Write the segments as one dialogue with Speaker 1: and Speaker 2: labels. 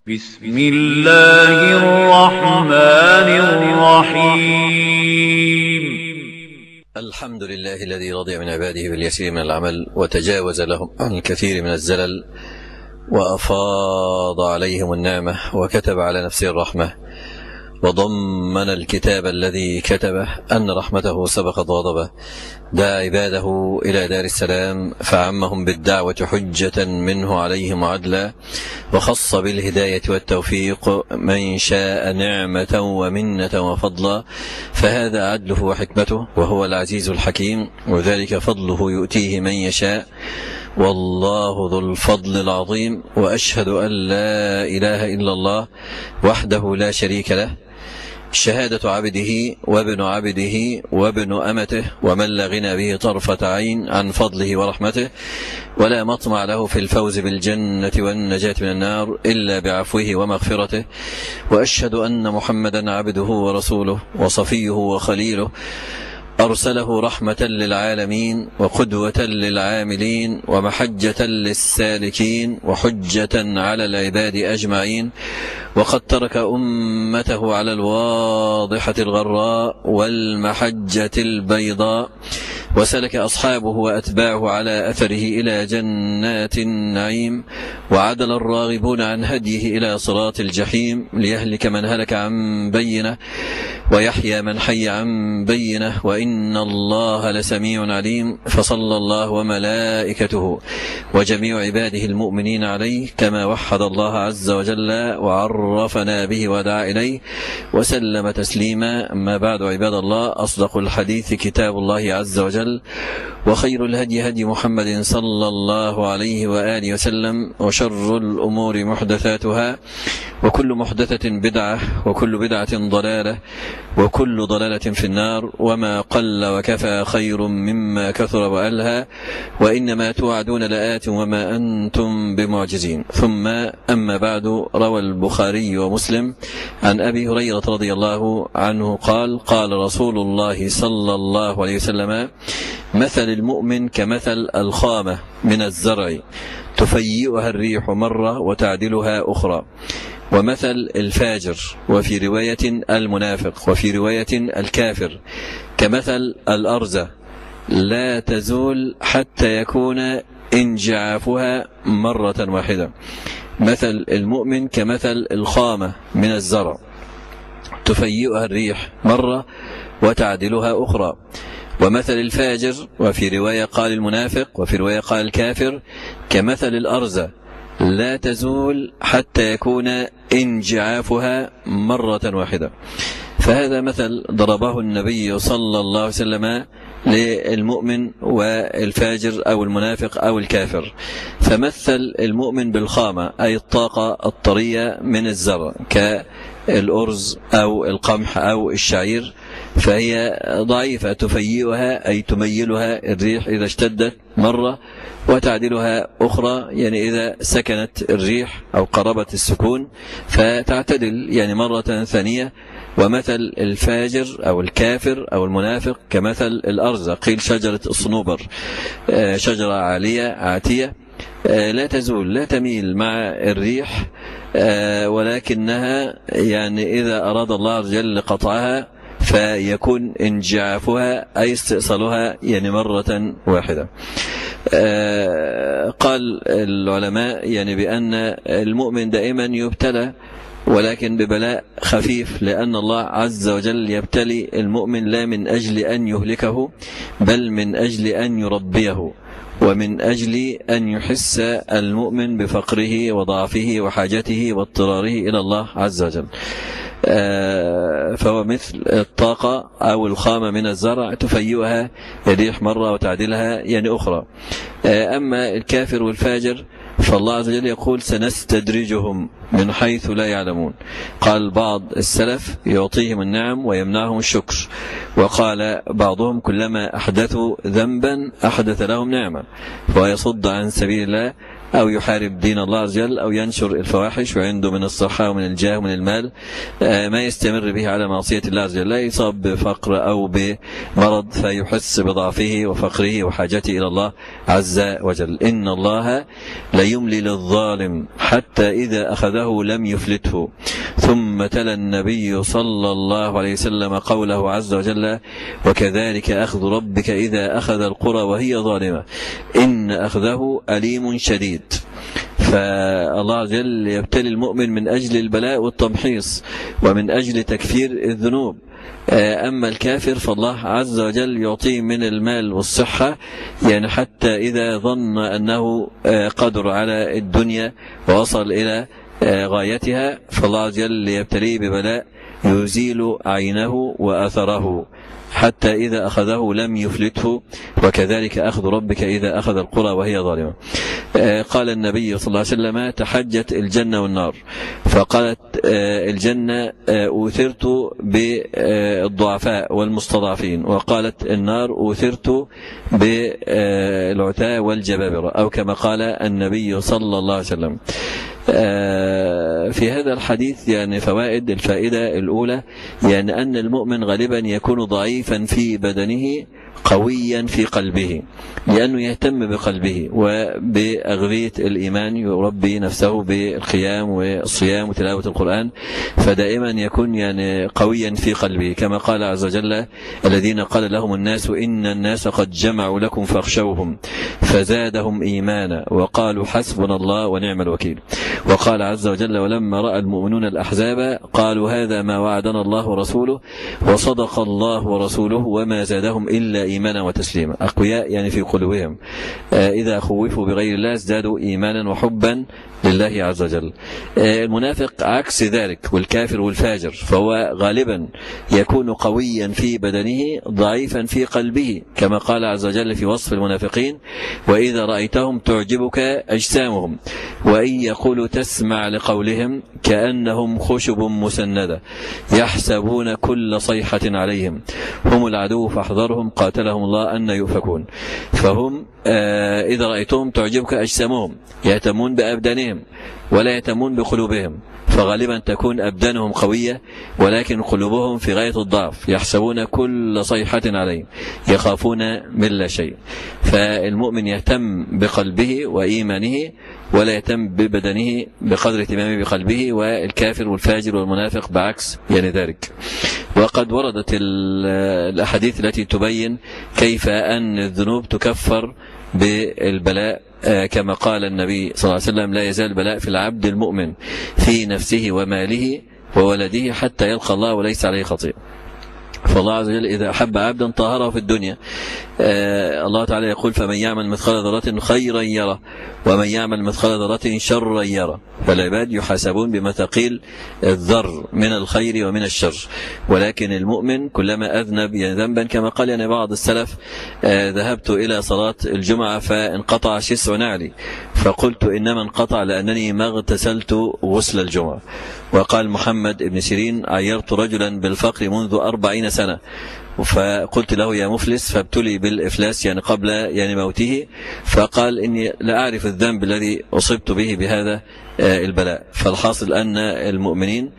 Speaker 1: بسم الله الرحمن الرحيم.
Speaker 2: الحمد لله الذي رضي من عباده باليسير من العمل وتجاوز لهم عن الكثير من الزلل وأفاض عليهم النعمة وكتب على نفسه الرحمة وضمن الكتاب الذي كتبه أن رحمته سبقت غضبه، دعا عباده إلى دار السلام فعمهم بالدعوة حجة منه عليهم عدلا، وخص بالهداية والتوفيق من شاء نعمة ومنة وفضلا، فهذا عدله وحكمته وهو العزيز الحكيم، وذلك فضله يؤتيه من يشاء والله ذو الفضل العظيم. وأشهد أن لا إله إلا الله وحده لا شريك له، شهادة عبده وابن عبده وابن أمته ومن لا غنى به طرفة عين عن فضله ورحمته، ولا مطمع له في الفوز بالجنة والنجاة من النار إلا بعفوه ومغفرته. وأشهد أن محمدا عبده ورسوله وصفيه وخليله، أرسله رحمة للعالمين وقدوة للعاملين ومحجة للسالكين وحجة على العباد أجمعين، وقد ترك أمته على الواضحة الغراء والمحجة البيضاء، وسلك أصحابه وأتباعه على أثره إلى جنات النعيم، وعدل الراغبون عن هديه إلى صراط الجحيم، ليهلك من هلك عن بينه ويحيى من حي عن بينه، وإن الله لسميع عليم. فصلى الله وملائكته وجميع عباده المؤمنين عليه كما وحد الله عز وجل وعرفنا به ودعا إليه، وسلم تسليما. أما بعد، عباد الله، أصدق الحديث كتاب الله عز وجل، وخير الهدي هدي محمد صلى الله عليه وآله وسلم، وشر الأمور محدثاتها، وكل محدثة بدعة، وكل بدعة ضلالة، وكل ضلالة في النار. وما قل وكفى خير مما كثر وألهى، وإنما توعدون لآت وما أنتم بمعجزين. ثم أما بعد، روى البخاري ومسلم عن أبي هريرة رضي الله عنه قال: قال رسول الله صلى الله عليه وسلم: مثل المؤمن كمثل الخامة من الزرع تفيئها الريح مرة وتعدلها أخرى، ومثل الفاجر، وفي رواية المنافق، وفي رواية الكافر، كمثل الأرزة لا تزول حتى يكون انجعافها مرة واحدة. مثل المؤمن كمثل الخامة من الزرع تفيئها الريح مرة وتعدلها أخرى، ومثل الفاجر، وفي رواية قال المنافق، وفي رواية قال الكافر، كمثل الأرزة لا تزول حتى يكون انجعافها مرة واحدة. فهذا مثل ضربه النبي صلى الله عليه وسلم للمؤمن والفاجر أو المنافق أو الكافر. فمثل المؤمن بالخامة، أي الطاقة الطرية من الزرع كالأرز أو القمح أو الشعير، فهي ضعيفة تفيئها أي تميلها الريح إذا اشتدت مرة، وتعدلها أخرى يعني إذا سكنت الريح أو قربت السكون فتعتدل يعني مرة ثانية. ومثل الفاجر أو الكافر أو المنافق كمثل الأرز، قيل شجرة الصنوبر، شجرة عالية عاتية لا تزول، لا تميل مع الريح، ولكنها يعني إذا أراد الله عز وجل قطعها فيكون انجعافها أي استئصالها يعني مرة واحدة. قال العلماء يعني بأن المؤمن دائما يبتلى، ولكن ببلاء خفيف، لأن الله عز وجل يبتلي المؤمن لا من أجل أن يهلكه، بل من أجل أن يربيه، ومن أجل أن يحس المؤمن بفقره وضعفه وحاجته واضطراره إلى الله عز وجل. فهو مثل الطاقة أو الخامة من الزرع تفيئها الريح مرة وتعدلها يعني أخرى. أما الكافر والفاجر فالله عز وجل يقول: سنستدرجهم من حيث لا يعلمون. قال بعض السلف: يعطيهم النعم ويمنعهم الشكر. وقال بعضهم: كلما أحدثوا ذنبا أحدث لهم نعمة، فهو يصد عن سبيل الله أو يحارب دين الله عز وجل أو ينشر الفواحش وعنده من الصحة ومن الجاه ومن المال ما يستمر به على معصية الله عز وجل، لا يصاب بفقر أو بمرض فيحس بضعفه وفقره وحاجته إلى الله عز وجل. إن الله ليملي للظالم حتى إذا أخذه لم يفلته. ثم تلا النبي صلى الله عليه وسلم قوله عز وجل: وكذلك أخذ ربك إذا أخذ القرى وهي ظالمة إن أخذه أليم شديد. فالله عز وجل يبتلي المؤمن من أجل البلاء والتمحيص ومن أجل تكفير الذنوب. أما الكافر فالله عز وجل يعطيه من المال والصحة، يعني حتى إذا ظن أنه قدر على الدنيا ووصل إلى غايتها فالله عز وجل يبتليه ببلاء يزيل عينه وأثره حتى إذا أخذه لم يفلته. وكذلك أخذ ربك إذا أخذ القرى وهي ظالمة. قال النبي صلى الله عليه وسلم: تحجت الجنة والنار، فقالت الجنة: أوثرت بالضعفاء والمستضعفين، وقالت النار: أوثرت بالعتاة والجبابرة، أو كما قال النبي صلى الله عليه وسلم. في هذا الحديث يعني فوائد. الفائدة الأولى يعني أن المؤمن غالبا يكون ضعيفا في بدنه قويا في قلبه، لأنه يهتم بقلبه وبأغذية الإيمان، يربي نفسه بالقيام والصيام وتلاوة القرآن، فدائما يكون يعني قويا في قلبه، كما قال عز وجل: الذين قال لهم الناس إن الناس قد جمعوا لكم فاخشوهم فزادهم إيمانا وقالوا حسبنا الله ونعم الوكيل. وقال عز وجل: ولما رأى المؤمنون الأحزاب قالوا هذا ما وعدنا الله ورسوله وصدق الله ورسوله وما زادهم إلا إيمانا وتسليما. أقوياء يعني في قلوبهم، إذا خوفوا بغير الله ازدادوا إيمانا وحبا لله عز وجل. المنافق عكس ذلك، والكافر والفاجر، فهو غالبا يكون قويا في بدنه ضعيفا في قلبه، كما قال عز وجل في وصف المنافقين: وإذا رأيتهم تعجبك أجسامهم وإن يقولوا تسمع لقولهم كأنهم خشب مسندة يحسبون كل صيحة عليهم هم العدو فاحذرهم قاتلهم الله أن يؤفكون. فهم إذا رأيتهم تعجبك أجسامهم، يهتمون بأبدانهم ولا يهتمون بقلوبهم، فغالبا تكون أبدانهم قوية ولكن قلوبهم في غاية الضعف، يحسبون كل صيحة عليهم يخافون من لا شيء. فالمؤمن يهتم بقلبه وإيمانه ولا يهتم ببدنه بقدر اهتمامه بقلبه، والكافر والفاجر والمنافق بعكس يعني ذلك. وقد وردت الأحاديث التي تبين كيف أن الذنوب تكفر بالبلاء، كما قال النبي صلى الله عليه وسلم: لا يزال البلاء في العبد المؤمن في نفسه وماله وولده حتى يلقى الله وليس عليه خطيئة. فالله عز وجل إذا أحب عبدا طهره في الدنيا. الله تعالى يقول: فمن يعمل مثقال ذرة خيرا يره ومن يعمل مثقال ذرة شرا يره. فالعباد يحاسبون بمثاقيل الذر من الخير ومن الشر، ولكن المؤمن كلما أذنب ذنبا، كما قال يعني بعض السلف: ذهبت إلى صلاة الجمعة فانقطع شسع نعلي فقلت إنما انقطع لأنني ما اغتسلت غسل الجمعة. وقال محمد بن سيرين: عيرت رجلا بالفقر منذ 40 سنة فقلت له: يا مفلس، فابتلي بالإفلاس يعني قبل يعني موته، فقال: إني لا أعرف الذنب الذي أصبت به بهذا البلاء. فالحاصل أن المؤمنين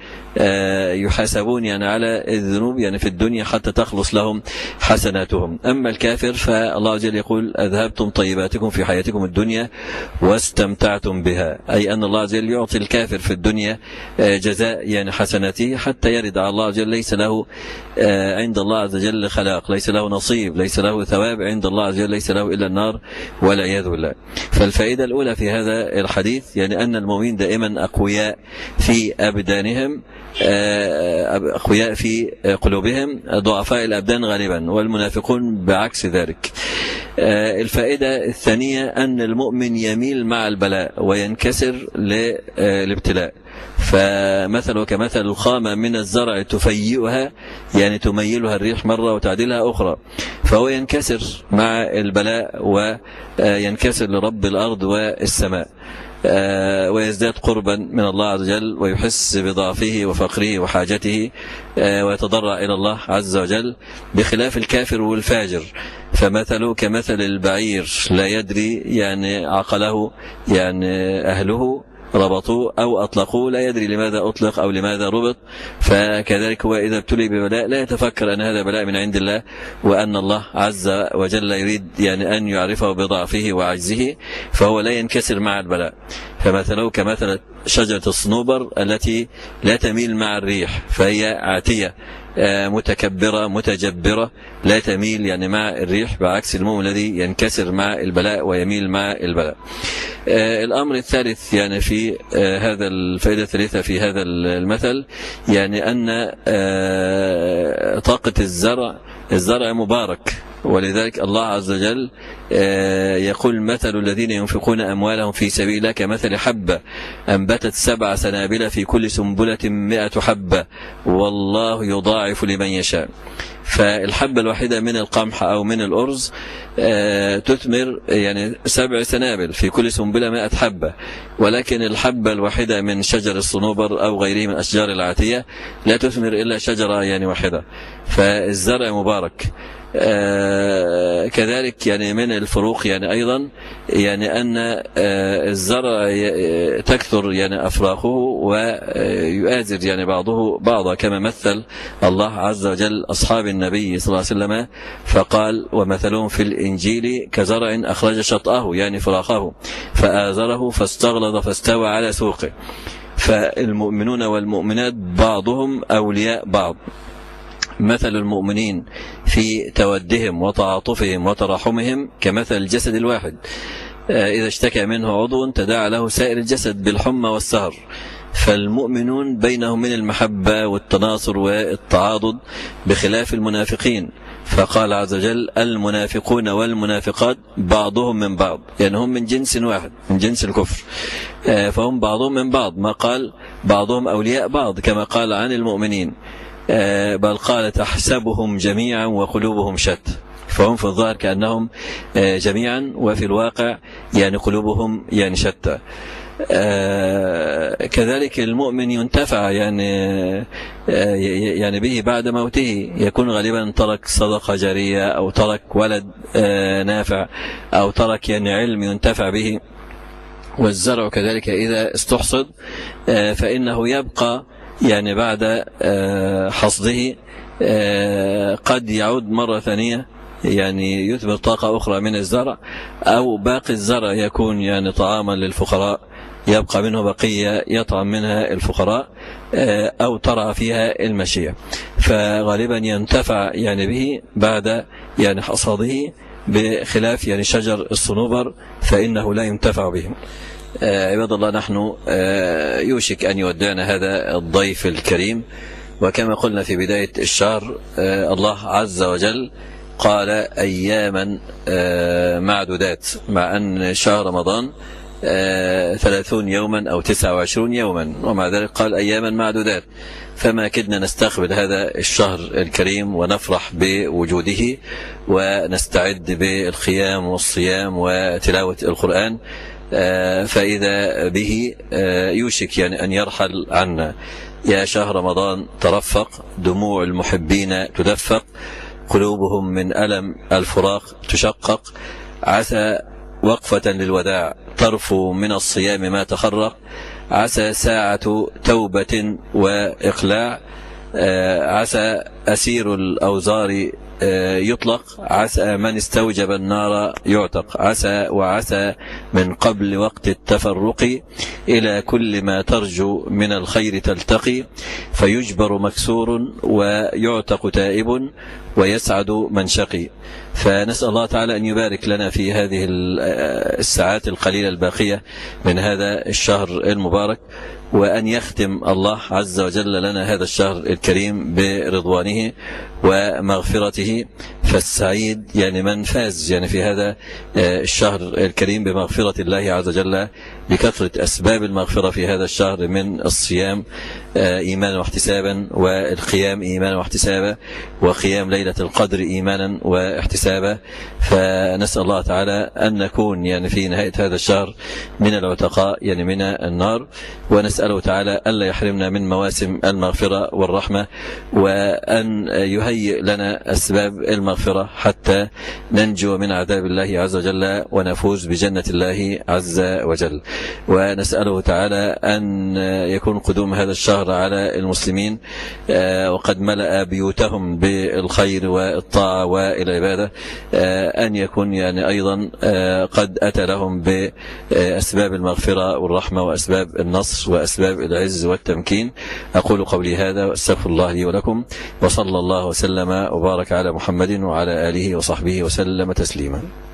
Speaker 2: يحاسبون يعني على الذنوب يعني في الدنيا حتى تخلص لهم حسناتهم. أما الكافر فالله عز وجل يقول: أذهبتم طيباتكم في حياتكم الدنيا واستمتعتم بها، أي أن الله عز وجل يعطي الكافر في الدنيا جزاء يعني حسناته حتى يرد على الله عز وجل ليس له عند الله عز وجل خلاق، ليس له نصيب، ليس له ثواب عند الله عز وجل، ليس له إلا النار والعياذ بالله. فالفائدة الأولى في هذا الحديث يعني أن المؤمنين دائما أقوياء في أبدانهم، أقوياء في قلوبهم، ضعفاء الأبدان غالبا، والمنافقون بعكس ذلك. الفائدة الثانية أن المؤمن يميل مع البلاء وينكسر للابتلاء، فمثل كمثل الخامة من الزرع تفيئها يعني تميلها الريح مرة وتعدلها أخرى، فهو ينكسر مع البلاء وينكسر لرب الأرض والسماء. ويزداد قربا من الله عز وجل، ويحس بضعفه وفقره وحاجته، ويتضرع إلى الله عز وجل، بخلاف الكافر والفاجر. فمثله كمثل البعير لا يدري، يعني عقله يعني أهله ربطوه أو أطلقوه، لا يدري لماذا أطلق أو لماذا ربط. فكذلك هو إذا ابتلي ببلاء لا يتفكر أن هذا بلاء من عند الله، وأن الله عز وجل يريد يعني أن يعرفه بضعفه وعجزه، فهو لا ينكسر مع البلاء. فمثله كمثل شجرة الصنوبر التي لا تميل مع الريح، فهي عاتية متكبرة متجبرة، لا تميل يعني مع الريح، بعكس المؤمن الذي ينكسر مع البلاء ويميل مع البلاء. الأمر الثالث يعني في هذا الفائدة الثالثة في هذا المثل، يعني أن طاقة الزرع مبارك، ولذلك الله عز وجل يقول مثل الذين ينفقون أموالهم في سبيل الله كمثل حبة أنبتت 7 سنابل في كل سنبلة 100 حبة والله يضاعف لمن يشاء. فالحبة الواحدة من القمح أو من الأرز تثمر يعني 7 سنابل في كل سنبلة 100 حبة، ولكن الحبة الواحدة من شجر الصنوبر أو غيره من الأشجار العاتية لا تثمر إلا شجرة يعني واحدة. فالزرع مبارك. كذلك يعني من الفروق يعني أيضا يعني أن الزرع تكثر يعني أفراخه ويؤازر يعني بعضه بعضا، كما مثل الله عز وجل أصحاب النبي صلى الله عليه وسلم فقال ومثلهم في الإنجيل كزرع أخرج شطأه يعني فراخه فآزره فاستغلظ فاستوى على سوقه. فالمؤمنون والمؤمنات بعضهم أولياء بعض. مثل المؤمنين في تودهم وتعاطفهم وتراحمهم كمثل الجسد الواحد، إذا اشتكى منه عضو تداعى له سائر الجسد بالحمى والسهر. فالمؤمنون بينهم من المحبة والتناصر والتعاضد، بخلاف المنافقين. فقال عز وجل المنافقون والمنافقات بعضهم من بعض، يعني هم من جنس واحد من جنس الكفر، فهم بعضهم من بعض، ما قال بعضهم أولياء بعض كما قال عن المؤمنين، بل قال تحسبهم جميعا وقلوبهم شتى. فهم في الظاهر كأنهم جميعا، وفي الواقع يعني قلوبهم يعني شتى. كذلك المؤمن ينتفع يعني به بعد موته، يكون غالبا ترك صدقة جارية أو ترك ولد نافع أو ترك يعني علم ينتفع به. والزرع كذلك إذا استحصد فإنه يبقى يعني بعد حصده قد يعود مرة ثانية، يعني يثمر طاقة أخرى من الزرع، أو باقي الزرع يكون يعني طعاما للفقراء، يبقى منه بقية يطعم منها الفقراء، أو ترعى فيها المشية. فغالبا ينتفع يعني به بعد يعني حصاده، بخلاف يعني شجر الصنوبر فإنه لا ينتفع به. عباد الله، نحن يوشك أن يودعنا هذا الضيف الكريم، وكما قلنا في بداية الشهر الله عز وجل قال أياما معدودات، مع أن شهر رمضان 30 يوما أو 29 يوما، ومع ذلك قال أياما معدودات. فما كدنا نستقبل هذا الشهر الكريم ونفرح بوجوده، ونستعد بالقيام والصيام وتلاوة القرآن، فإذا به يوشك يعني أن يرحل عنا. يا شهر رمضان ترفق، دموع المحبين تدفق، قلوبهم من ألم الفراق تشقق، عسى وقفة للوداع ترفو من الصيام ما تخرق، عسى ساعة توبة وإقلاع، عسى أسير الأوزار يطلق، عسى من استوجب النار يعتق، عسى وعسى من قبل وقت التفرق، إلى كل ما ترجو من الخير تلتقي، فيجبر مكسور ويعتق تائب ويسعد من شقي. فنسأل الله تعالى أن يبارك لنا في هذه الساعات القليلة الباقية من هذا الشهر المبارك، وأن يختم الله عز وجل لنا هذا الشهر الكريم برضوانه ومغفرته. فالسعيد يعني من فاز يعني في هذا الشهر الكريم بمغفرة الله عز وجل، بكثرة أسباب المغفرة في هذا الشهر من الصيام إيمانا واحتسابا، والقيام إيمانا واحتسابا، وقيام ليلة القدر إيمانا واحتسابا. فنسأل الله تعالى أن نكون يعني في نهاية هذا الشهر من العتقاء يعني من النار، ونسأله تعالى ألا يحرمنا من مواسم المغفرة والرحمة، وأن يهيئ لنا أسباب المغفرة حتى ننجو من عذاب الله عز وجل ونفوز بجنة الله عز وجل. ونسأله تعالى أن يكون قدوم هذا الشهر على المسلمين وقد ملأ بيوتهم بالخير والطاعة والعبادة، أن يكون يعني أيضا قد أتى لهم بأسباب المغفرة والرحمة وأسباب النصر وأسباب العز والتمكين. أقول قولي هذا وأستغفر الله لي ولكم، وصلى الله وسلم وبارك على محمد وعلى آله وصحبه وسلم تسليما.